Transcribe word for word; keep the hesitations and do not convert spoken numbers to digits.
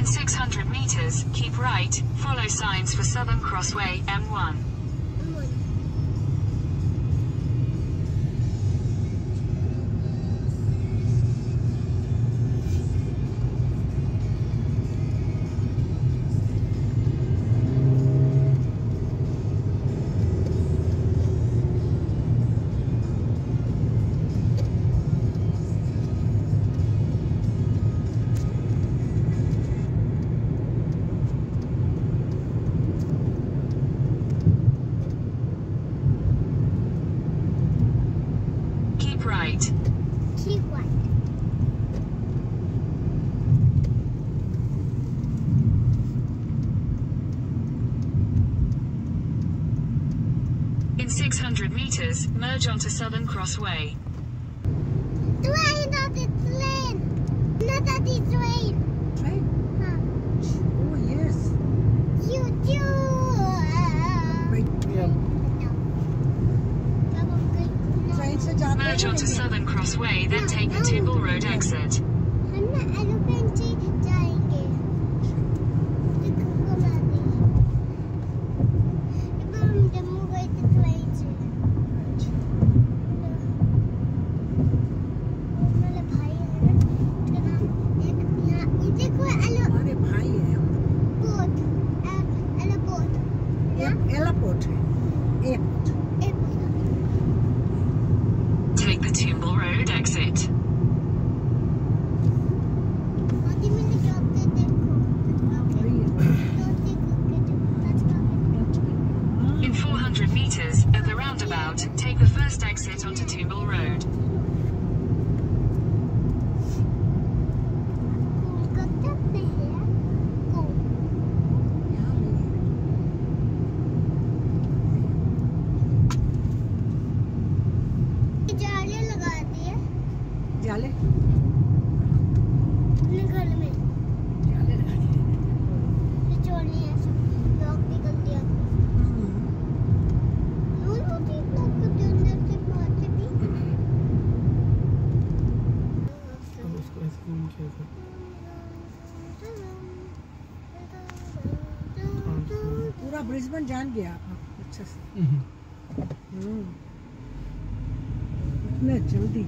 In six hundred meters, keep right, follow signs for Southern Crossway, M one. Right. Keep right. In six hundred meters, merge onto Southern Crossway. Train, not the train. Not that the train. Train? Huh. Oh, yes. You do. Wait, yeah. Train से जाते हैं Merge onto Southern Crossway, then take the Timble Road exit. हम ना elephant से जाएंगे। देखो हमारी। एक बार हम जम्मू गए थे ट्रेन से। मेरे भाई है ना, उसका नाम एक यहाँ ये देखो एलो। हमारे भाई हैं। Boat, airport. एलापोर्ट है। Airport. Take the Timble Road exit. In four hundred meters, at the roundabout, take the first exit onto Timble Road. जाले अपने घर में जाले लगा दिए। चोरी है सब लोग निकल दिया लोग होती लोग को अंदर से बाहर से भी अब उसको स्कूल कैसे पूरा ब्रिस्बेन जान गया आप अच्छा से। हम्म इतना जल्दी